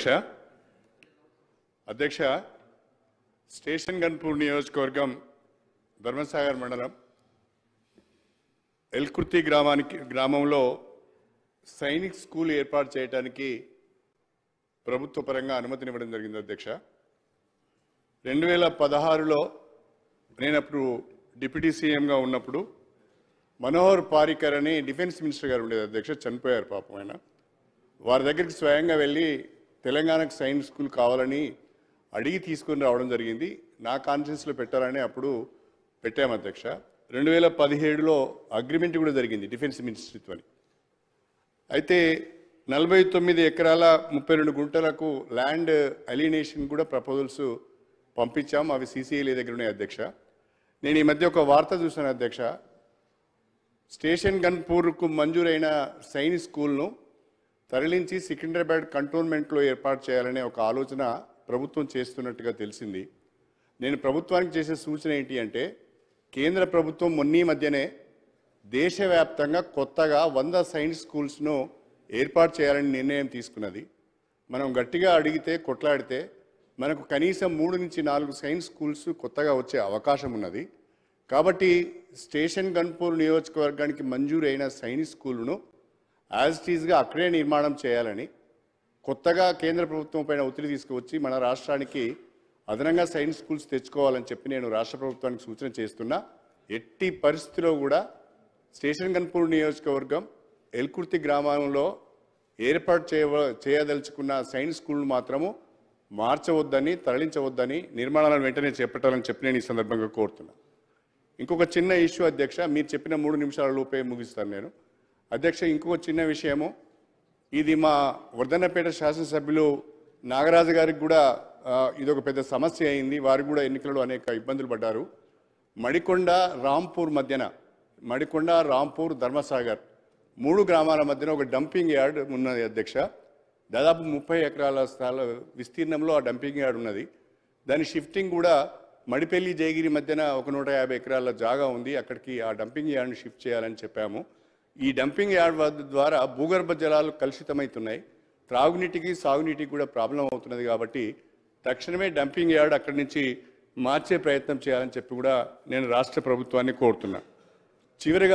అధ్యక్ష స్టేషన్ గన్పూర్ నియోజకవర్గం ధర్మసాగర్ మండలం ఎల్కుర్తి గ్రామంలో సైనిక్ స్కూల్ ఏర్పాటు చేయడానికి ప్రభుత్వ పరంగా అనుమతినివ్వడం జరిగింది అధ్యక్ష. 2016లో నేను అప్పుడు డిప్యూటీ సీఎంగా ఉన్నప్పుడు మనోహర్ పారికర్ అని డిఫెన్స్ మినిస్టర్ గారు ఉండేది అధ్యక్ష, చనిపోయారు పాపం ఆయన. వారి దగ్గరికి స్వయంగా వెళ్ళి తెలంగాణకు సైనిక్ స్కూల్ కావాలని అడిగి తీసుకొని రావడం జరిగింది. నా కాన్ఫరెన్స్లో పెట్టాలని అప్పుడు పెట్టాము అధ్యక్ష. 2017లో అగ్రిమెంట్ కూడా జరిగింది డిఫెన్స్ మినిస్ట్రీతో. అయితే 49 ఎకరాల 32 గుంటలకు ల్యాండ్ అలినేషన్ కూడా ప్రపోజల్స్ పంపించాం. అవి CCIల దగ్గర ఉన్నాయి అధ్యక్ష. నేను ఈ మధ్య ఒక వార్త చూశాను అధ్యక్ష. స్టేషన్ గన్పూర్కు మంజూరైన సైనిక్ స్కూల్ను తరలించి సికింద్రాబాద్ కంటోన్మెంట్లో ఏర్పాటు చేయాలనే ఒక ఆలోచన ప్రభుత్వం చేస్తున్నట్టుగా తెలిసింది. నేను ప్రభుత్వానికి చేసే సూచన ఏంటి అంటే, కేంద్ర ప్రభుత్వం మొన్న మధ్యనే దేశవ్యాప్తంగా కొత్తగా 100 సైన్స్ స్కూల్స్ను ఏర్పాటు చేయాలని నిర్ణయం తీసుకున్నది. మనం గట్టిగా అడిగితే కొట్లాడితే మనకు కనీసం 3 నుంచి 4 సైన్స్ స్కూల్స్ కొత్తగా వచ్చే అవకాశం ఉన్నది. కాబట్టి స్టేషన్ గన్పూర్ నియోజకవర్గానికి మంజూరైన సైన్స్ స్కూల్ను యాజ్ ఇట్ ఈజ్గా అక్కడే నిర్మాణం చేయాలని కొత్తగా కేంద్ర ప్రభుత్వం పైన ఒత్తిడి తీసుకువచ్చి మన రాష్ట్రానికి అదనంగా సైన్స్ స్కూల్స్ తెచ్చుకోవాలని చెప్పి నేను రాష్ట్ర ప్రభుత్వానికి సూచన చేస్తున్నా. ఎట్టి పరిస్థితిలో కూడా స్టేషన్ గన్పూర్ నియోజకవర్గం ఎల్కుర్తి గ్రామంలో ఏర్పాటు చేయదలుచుకున్న సైన్స్ స్కూల్ను మాత్రము మార్చవద్దని, తరలించవద్దని, నిర్మాణాలను వెంటనే చేపట్టాలని చెప్పి నేను ఈ సందర్భంగా కోరుతున్నా. ఇంకొక చిన్న ఇష్యూ అధ్యక్ష, మీరు చెప్పిన 3 నిమిషాల లోపే ముగిస్తాను నేను అధ్యక్ష. ఇంకొక చిన్న విషయము, ఇది మా వర్ధన్నపేట శాసనసభ్యులు నాగరాజు గారికి కూడా ఇదొక పెద్ద సమస్య అయింది. వారికి కూడా ఎన్నికలలో అనేక ఇబ్బందులు పడ్డారు. మడికొండ రాంపూర్ మధ్యన, మడికొండ రాంపూర్ ధర్మసాగర్ 3 గ్రామాల మధ్యన ఒక డంపింగ్ యార్డ్ ఉన్నది అధ్యక్ష. దాదాపు 30 ఎకరాల స్థల విస్తీర్ణంలో ఆ డంపింగ్ యార్డ్ ఉన్నది. దాని షిఫ్టింగ్ కూడా మడిపల్లి జయగిరి మధ్యన ఒక 150 ఎకరాల జాగా ఉంది. అక్కడికి ఆ డంపింగ్ యార్డ్ని షిఫ్ట్ చేయాలని చెప్పాము. ఈ డంపింగ్ యార్డ్ ద్వారా భూగర్భ జలాలు కలుషితమవుతున్నాయి, త్రాగునీటికి సాగునీటికి కూడా ప్రాబ్లం అవుతున్నది. కాబట్టి తక్షణమే డంపింగ్ యార్డ్ అక్కడి నుంచి మార్చే ప్రయత్నం చేయాలని చెప్పి కూడా నేను రాష్ట్ర ప్రభుత్వాన్ని కోరుతున్నా. చివరిగా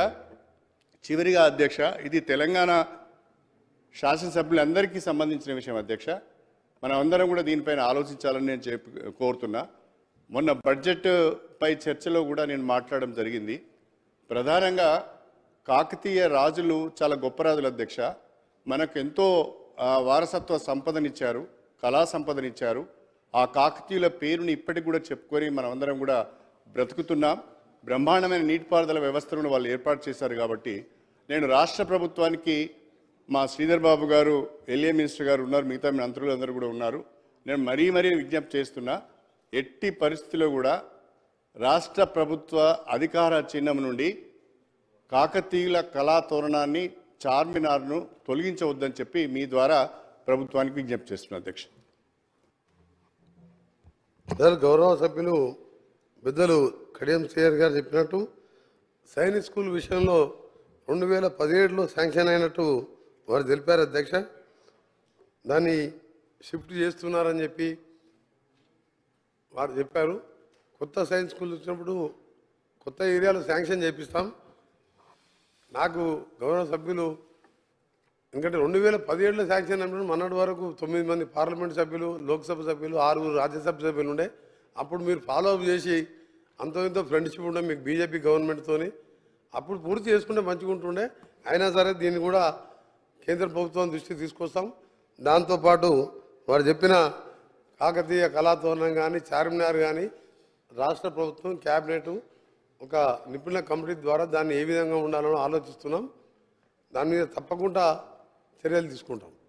అధ్యక్ష, ఇది తెలంగాణ శాసనసభ్యులందరికీ సంబంధించిన విషయం అధ్యక్ష. మనం అందరం కూడా దీనిపైన ఆలోచించాలని నేను కోరుతున్నా. మొన్న బడ్జెట్ పై చర్చలో కూడా నేను మాట్లాడడం జరిగింది. ప్రధానంగా కాకతీయ రాజులు చాలా గొప్ప రాజులు అధ్యక్ష. మనకు ఎంతో వారసత్వ సంపదనిచ్చారు, కళా సంపదనిచ్చారు. ఆ కాకతీయుల పేరుని ఇప్పటికి కూడా చెప్పుకొని మనం అందరం కూడా బ్రతుకుతున్నాం. బ్రహ్మాండమైన నీటిపారుదల వ్యవస్థను వాళ్ళు ఏర్పాటు చేశారు. కాబట్టి నేను రాష్ట్ర ప్రభుత్వానికి, మా శ్రీధర్ బాబు గారు LA మినిస్టర్ గారు ఉన్నారు, మిగతా మంత్రులు అందరూ కూడా ఉన్నారు, నేను మరీ విజ్ఞప్తి చేస్తున్నా, ఎట్టి పరిస్థితిలో కూడా రాష్ట్ర ప్రభుత్వ అధికార చిహ్నం నుండి కాకతీయుల కళాతోరణాన్ని, చార్మినార్ను తొలగించవద్దని చెప్పి మీ ద్వారా ప్రభుత్వానికి విజ్ఞప్తి చేస్తున్నారు అధ్యక్ష. గౌరవ సభ్యులు పెద్దలు కడియం శ్రీహరి గారు చెప్పినట్టు సైనిక్ స్కూల్ విషయంలో 2017లో శాంక్షన్ అయినట్టు వారు తెలిపారు అధ్యక్ష. దాన్ని షిఫ్ట్ చేస్తున్నారని చెప్పి వారు చెప్పారు. కొత్త సైన్స్ స్కూల్ వచ్చినప్పుడు కొత్త ఏరియాలో శాంక్షన్ చేపిస్తాం. నాకు గౌరవ సభ్యులు, ఎందుకంటే 2017లో శాంక్షన్ అయినప్పుడు మొన్నటి వరకు 9 మంది పార్లమెంట్ సభ్యులు, లోక్సభ సభ్యులు, 6 రాజ్యసభ సభ్యులు ఉండే. అప్పుడు మీరు ఫాలోఅప్ చేసి అంతో ఇంతో ఫ్రెండ్షిప్ ఉండే మీకు బీజేపీ గవర్నమెంట్తోని, అప్పుడు పూర్తి చేసుకుంటే మంచిగా ఉంటుండే. అయినా సరే దీన్ని కూడా కేంద్ర ప్రభుత్వం దృష్టికి తీసుకొస్తాం. దాంతోపాటు వారు చెప్పిన కాకతీయ కళాతోరణం కానీ, చార్మినార్ కానీ రాష్ట్ర ప్రభుత్వం క్యాబినెట్ ఒక నిపుణుల కమిటీ ద్వారా దాన్ని ఏ విధంగా ఉండాలని ఆలోచిస్తున్నాం. దాని మీద తప్పకుండా చర్యలు తీసుకుంటాం.